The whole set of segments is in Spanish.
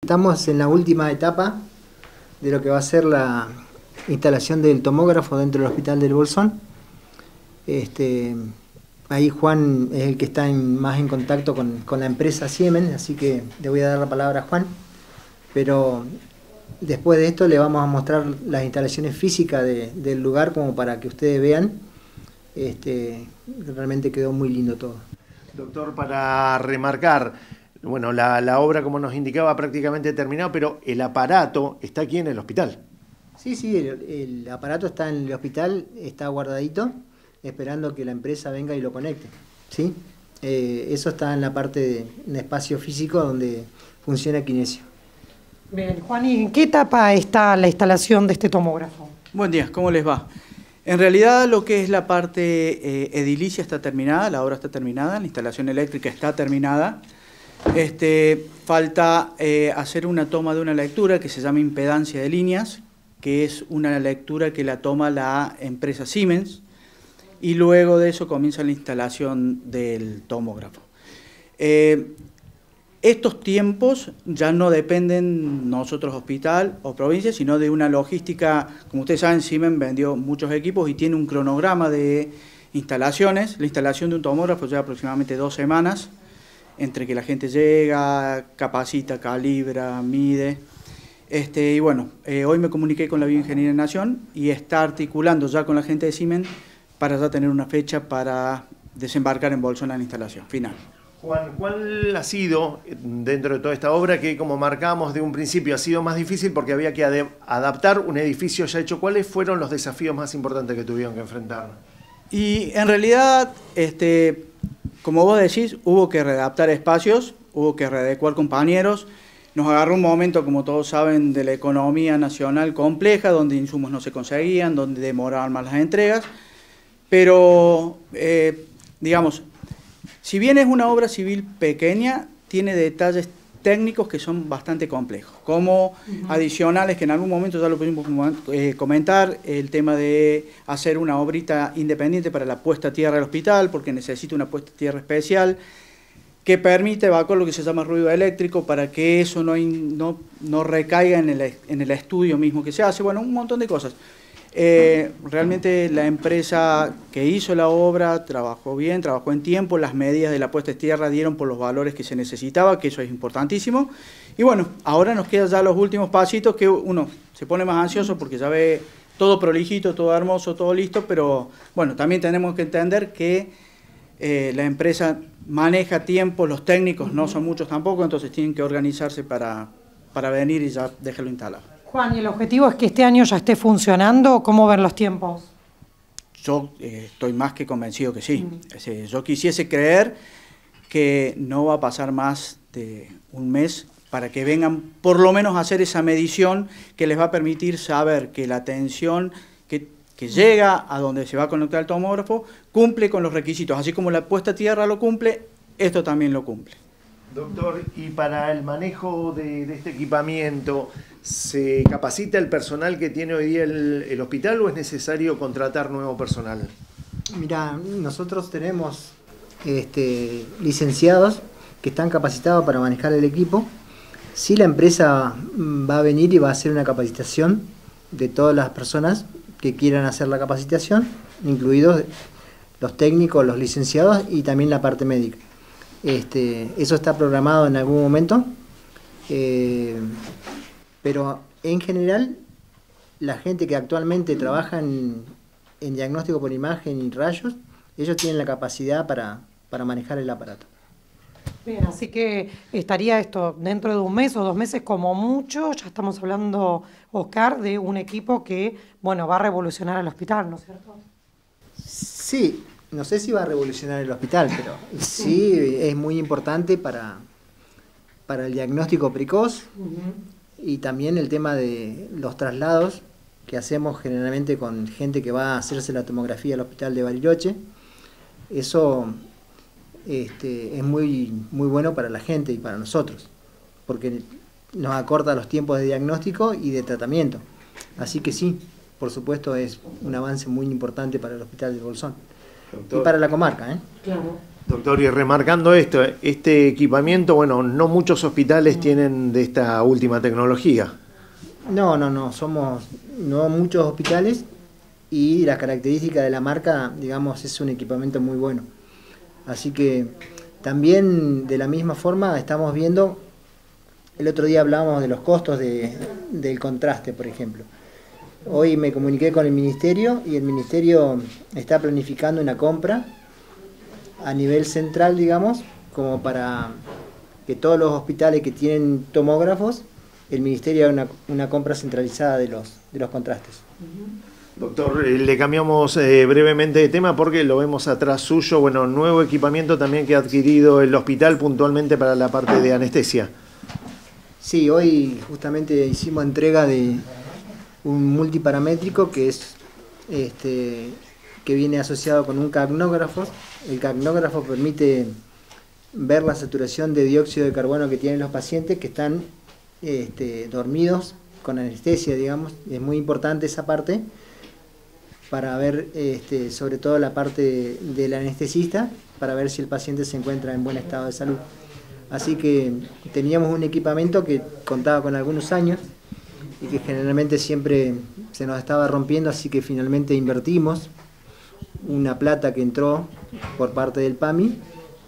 Estamos en la última etapa de lo que va a ser la instalación del tomógrafo dentro del Hospital del Bolsón. Ahí Juan es el que está más en contacto con la empresa Siemens, así que le voy a dar la palabra a Juan. Pero después de esto le vamos a mostrar las instalaciones físicas del lugar como para que ustedes vean. Realmente quedó muy lindo todo. Doctor, para remarcar, bueno, la obra, como nos indicaba, prácticamente terminado, pero el aparato está aquí en el hospital. Sí, el aparato está en el hospital, está guardadito, esperando que la empresa venga y lo conecte, ¿sí? Eso está en la parte de espacio físico donde funciona Kinesio. Bien, Juan, ¿y en qué etapa está la instalación de este tomógrafo? Buen día, ¿cómo les va? En realidad lo que es la parte edilicia está terminada, la obra está terminada, la instalación eléctrica está terminada. Falta hacer una toma de una lectura que se llama impedancia de líneas, que es una lectura que la toma la empresa Siemens, y luego de eso comienza la instalación del tomógrafo. Estos tiempos ya no dependen nosotros hospital o provincia, sino de una logística. Como ustedes saben, Siemens vendió muchos equipos y tiene un cronograma de instalaciones. La instalación de un tomógrafo lleva aproximadamente 2 semanas, entre que la gente llega, capacita, calibra, mide. Y bueno, hoy me comuniqué con la Bioingeniería de Nación y está articulando ya con la gente de Siemens para ya tener una fecha para desembarcar en Bolsón la instalación final. Juan, ¿cuál ha sido, dentro de toda esta obra, que como marcábamos de un principio, ha sido más difícil porque había que adaptar un edificio ya hecho? ¿Cuáles fueron los desafíos más importantes que tuvieron que enfrentar? Y en realidad, como vos decís, hubo que readaptar espacios, hubo que readecuar compañeros. Nos agarró un momento, como todos saben, de la economía nacional compleja, donde insumos no se conseguían, donde demoraban más las entregas. Pero, digamos, si bien es una obra civil pequeña, tiene detalles técnicos que son bastante complejos, como adicionales que en algún momento ya lo pudimos comentar, el tema de hacer una obrita independiente para la puesta a tierra del hospital, porque necesita una puesta a tierra especial, que permite evacuar lo que se llama ruido eléctrico para que eso no recaiga en el estudio mismo que se hace. Bueno, un montón de cosas. Realmente la empresa que hizo la obra trabajó bien, trabajó en tiempo, las medidas de la puesta en tierra dieron por los valores que se necesitaba, que eso es importantísimo. Y bueno, ahora nos quedan ya los últimos pasitos que uno se pone más ansioso porque ya ve todo prolijito, todo hermoso, todo listo, pero bueno, también tenemos que entender que la empresa maneja tiempo, los técnicos no son muchos tampoco, entonces tienen que organizarse para venir y ya dejarlo instalado. Juan, ¿y el objetivo es que este año ya esté funcionando? ¿Cómo ven los tiempos? Yo estoy más que convencido que sí. Yo quisiese creer que no va a pasar más de un mes para que vengan por lo menos a hacer esa medición que les va a permitir saber que la tensión que llega a donde se va a conectar el tomógrafo cumple con los requisitos. Así como la puesta a tierra lo cumple, esto también lo cumple. Doctor, y para el manejo de este equipamiento, ¿se capacita el personal que tiene hoy día el hospital o es necesario contratar nuevo personal? Mira, nosotros tenemos licenciados que están capacitados para manejar el equipo. Sí, la empresa va a venir y va a hacer una capacitación de todas las personas que quieran hacer la capacitación, incluidos los técnicos, los licenciados y también la parte médica. Eso está programado en algún momento, pero en general la gente que actualmente trabaja en diagnóstico por imagen y rayos, ellos tienen la capacidad para manejar el aparato. Bien, así que estaría esto dentro de un mes o 2 meses como mucho. Ya estamos hablando, Oscar, de un equipo que, bueno, va a revolucionar el hospital, ¿no es cierto? Sí, no sé si va a revolucionar el hospital, pero sí es muy importante para el diagnóstico precoz y también el tema de los traslados que hacemos generalmente con gente que va a hacerse la tomografía al hospital de Bariloche. Eso es muy bueno para la gente y para nosotros, porque nos acorta los tiempos de diagnóstico y de tratamiento. Así que sí, por supuesto es un avance muy importante para el Hospital del Bolsón. Doctor. Y para la comarca, ¿eh? Claro. Doctor, y remarcando esto, este equipamiento, bueno, no muchos hospitales tienen de esta última tecnología. No, somos no muchos hospitales y la característica de la marca, digamos, es un equipamiento muy bueno. Así que también de la misma forma estamos viendo, el otro día hablábamos de los costos del contraste, por ejemplo. Hoy me comuniqué con el ministerio y el ministerio está planificando una compra a nivel central, digamos, como para que todos los hospitales que tienen tomógrafos, el ministerio haga una compra centralizada de los contrastes. Doctor, le cambiamos brevemente de tema porque lo vemos atrás suyo, bueno, nuevo equipamiento también que ha adquirido el hospital puntualmente para la parte de anestesia. Sí, hoy justamente hicimos entrega de un multiparamétrico que es que viene asociado con un capnógrafo. El capnógrafo permite ver la saturación de dióxido de carbono que tienen los pacientes que están dormidos con anestesia, digamos. Es muy importante esa parte para ver sobre todo la parte del anestesista, para ver si el paciente se encuentra en buen estado de salud. Así que teníamos un equipamiento que contaba con algunos años y que generalmente siempre se nos estaba rompiendo, así que finalmente invertimos una plata que entró por parte del PAMI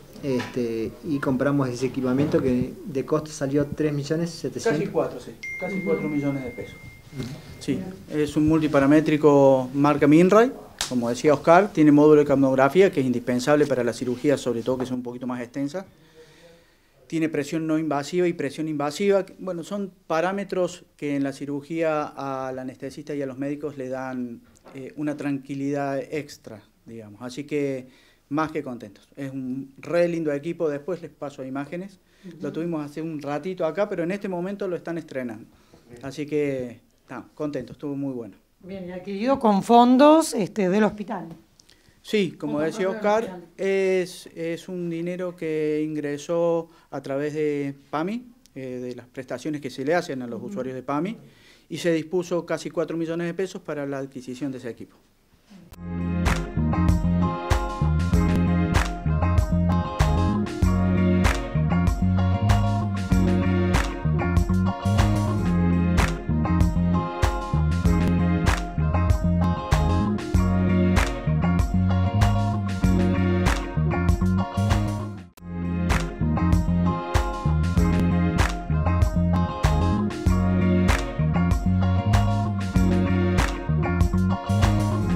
y compramos ese equipamiento que de costo salió 3.700.000. Casi 4 millones de pesos. Sí, es un multiparamétrico marca Minray, como decía Oscar, tiene módulo de capnografía que es indispensable para las cirugías, sobre todo que son un poquito más extensas. Tiene presión no invasiva y presión invasiva. Bueno, son parámetros que en la cirugía al anestesista y a los médicos le dan una tranquilidad extra, digamos. Así que más que contentos. Es un re lindo equipo, después les paso imágenes. Lo tuvimos hace un ratito acá, pero en este momento lo están estrenando. Así que, contentos, estuvo muy bueno. Bien, y adquirido con fondos del hospital. Sí, como decía Oscar, es un dinero que ingresó a través de PAMI, de las prestaciones que se le hacen a los usuarios de PAMI, y se dispuso casi 4 millones de pesos para la adquisición de ese equipo.